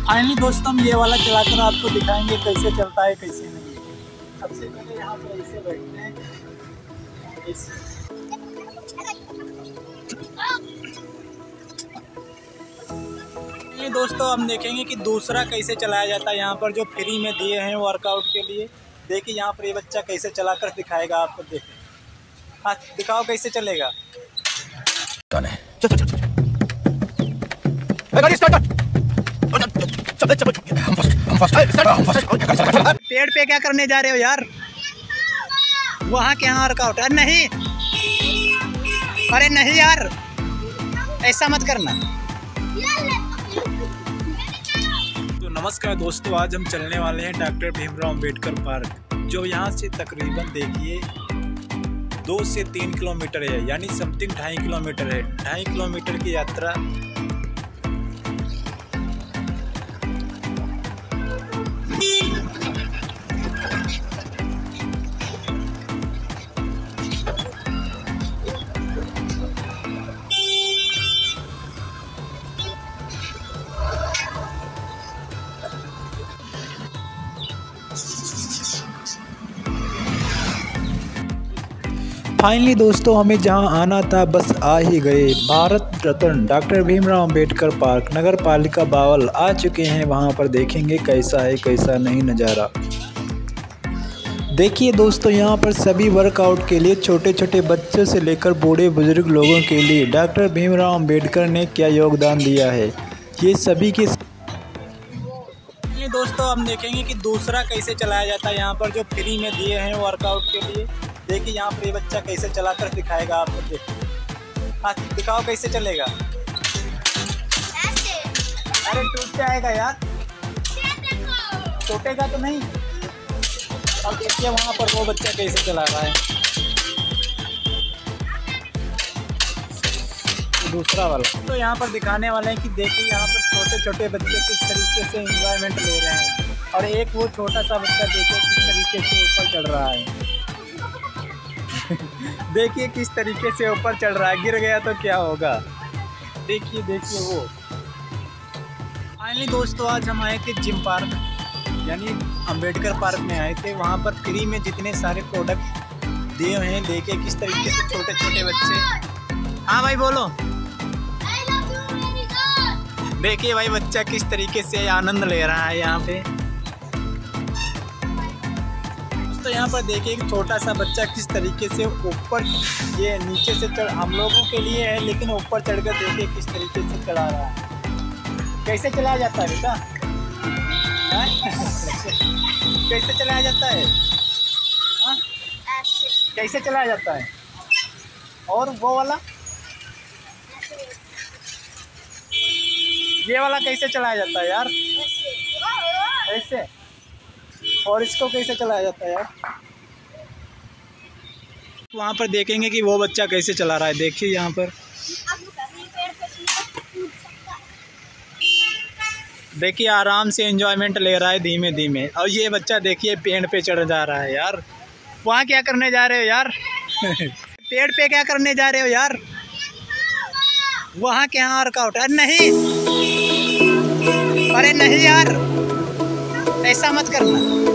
Finally दोस्तों हम ये वाला चलाकर आपको दिखाएंगे कैसे चलता है कैसे नहीं। सबसे पहले यहाँ पर ऐसे बैठते हैं। ये दोस्तों हम देखेंगे कि दूसरा कैसे चलाया जाता है। यहाँ पर जो फ्री में दिए हैं वर्कआउट के लिए, देखिए यहाँ पर ये बच्चा कैसे चलाकर दिखाएगा आपको। देखिए, हाँ दिखाओ कैसे चलेगा। पेड़ पे क्या करने जा रहे हो यार? वहाँ के यहाँ वर्कआउट? अरे नहीं, अरे नहीं यार, ऐसा मत करना। तो नमस्कार दोस्तों, आज हम चलने वाले हैं डॉक्टर भीमराव अंबेडकर पार्क, जो यहाँ से तकरीबन देखिए 2 से 3 किलोमीटर है, यानी समथिंग 2.5 किलोमीटर है। 2.5 किलोमीटर की यात्रा फाइनली दोस्तों हमें जहां आना था बस आ ही गए। भारत रत्न डॉक्टर भीमराव अंबेडकर पार्क नगर पालिका बावल आ चुके हैं। वहां पर देखेंगे कैसा है कैसा नहीं नज़ारा। देखिए दोस्तों, यहां पर सभी वर्कआउट के लिए छोटे छोटे बच्चों से लेकर बूढ़े बुजुर्ग लोगों के लिए डॉक्टर भीमराव अंबेडकर ने क्या योगदान दिया है, ये सभी के दोस्तों हम देखेंगे कि दूसरा कैसे चलाया जाता है। यहाँ पर जो फ्री में दिए हैं वर्कआउट के लिए, देखिए यहाँ पर ये बच्चा कैसे चलाकर दिखाएगा आपको। देखिए, हाँ दिखाओ कैसे चलेगा। अरे टूट जाएगा यार, टूटेगा तो नहीं। अब देखिए वहाँ पर वो बच्चा कैसे चला रहा है, दूसरा वाला। तो यहाँ पर दिखाने वाले हैं कि देखिए यहाँ पर छोटे छोटे बच्चे किस तरीके से एंजॉयमेंट ले रहे हैं, और एक वो छोटा सा बच्चा देखिए किस तरीके से ऊपर चढ़ रहा है। देखिए किस तरीके से ऊपर चढ़ रहा है, गिर गया तो क्या होगा। देखिए देखिए वो। फाइनली दोस्तों आज हम आए थे जिम पार्क, यानी अंबेडकर पार्क में आए थे। वहाँ पर फ्री में जितने सारे प्रोडक्ट दिए हैं, देखिए किस तरीके से छोटे छोटे बच्चे। हाँ भाई बोलो। देखिए भाई बच्चा किस तरीके से आनंद ले रहा है यहाँ पे। तो यहाँ पर देखिए एक छोटा सा बच्चा किस तरीके से ऊपर, ये नीचे से चढ़ हम लोगों के लिए है, लेकिन ऊपर चढ़कर देखिए किस तरीके से चढ़ा रहा है। कैसे चलाया जाता है बेटा? कैसे चलाया जाता है? हाँ? कैसे चलाया जाता है? और वो वाला, ये वाला कैसे चलाया जाता है यार? ऐसे। और इसको कैसे चलाया जाता है यार? वहाँ पर देखेंगे कि वो बच्चा कैसे चला रहा है। देखिए यहाँ पर देखिए आराम से एंजॉयमेंट ले रहा है धीमे धीमे। और ये बच्चा देखिए पेड़ पे चढ़ जा रहा है यार। वहाँ क्या करने जा रहे हो यार? पेड़ पे क्या करने जा रहे हो यार? वहाँ के यहाँ वर्कआउट? अरे नहीं, अरे नहीं यार, ऐसा मत करना।